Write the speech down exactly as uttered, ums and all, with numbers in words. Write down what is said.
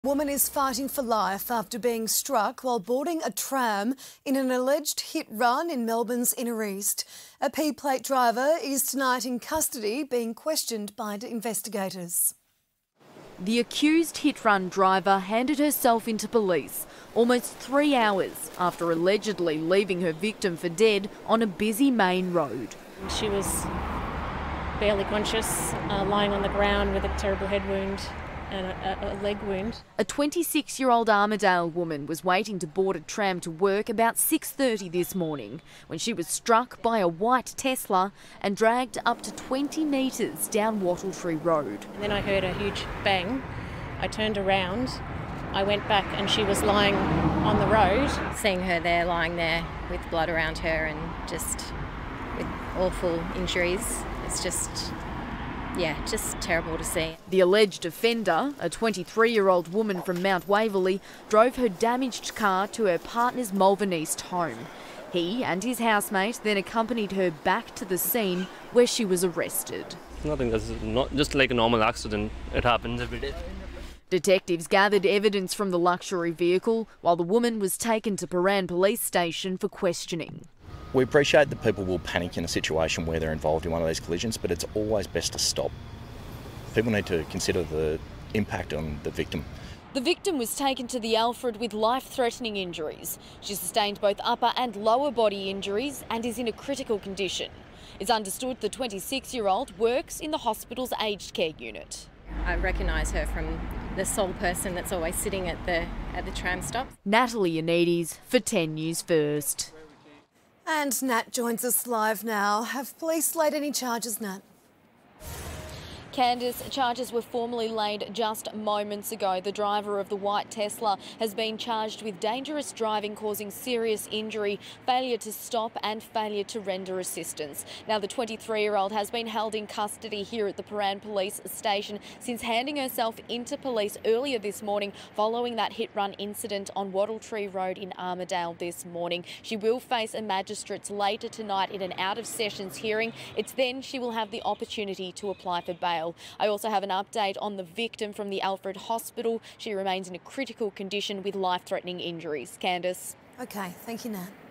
Woman is fighting for life after being struck while boarding a tram in an alleged hit-run in Melbourne's inner east. A P-plate driver is tonight in custody, being questioned by investigators. The accused hit-run driver handed herself into police almost three hours after allegedly leaving her victim for dead on a busy main road. She was barely conscious, uh, lying on the ground with a terrible head wound and a, a leg wound. A twenty-six-year-old Armidale woman was waiting to board a tram to work about six thirty this morning when she was struck by a white Tesla and dragged up to twenty metres down Wattletree Road. And then I heard a huge bang. I turned around, I went back and she was lying on the road. Seeing her there, lying there with blood around her and just with awful injuries, it's just... yeah, just terrible to see. The alleged offender, a twenty-three-year-old woman from Mount Waverley, drove her damaged car to her partner's Melbourne East home. He and his housemate then accompanied her back to the scene where she was arrested. Nothing, that's not just like a normal accident. It happens every day. Detectives gathered evidence from the luxury vehicle while the woman was taken to Paramount police station for questioning. We appreciate that people will panic in a situation where they're involved in one of these collisions, but it's always best to stop. People need to consider the impact on the victim. The victim was taken to the Alfred with life-threatening injuries. She sustained both upper and lower body injuries and is in a critical condition. It's understood the twenty-six-year-old works in the hospital's aged care unit. I recognise her from the sole person that's always sitting at the, at the tram stop. Natalie Anides for ten News First. And Nat joins us live now. Have police laid any charges, Nat? Candice, charges were formally laid just moments ago. The driver of the white Tesla has been charged with dangerous driving causing serious injury, failure to stop and failure to render assistance. Now, the twenty-three-year-old has been held in custody here at the Paramount police station since handing herself into police earlier this morning following that hit-run incident on Wattletree Road in Armidale this morning. She will face a magistrate's later tonight in an out-of-sessions hearing. It's then she will have the opportunity to apply for bail. I also have an update on the victim from the Alfred Hospital. She remains in a critical condition with life-threatening injuries. Candice. OK, thank you, Nat.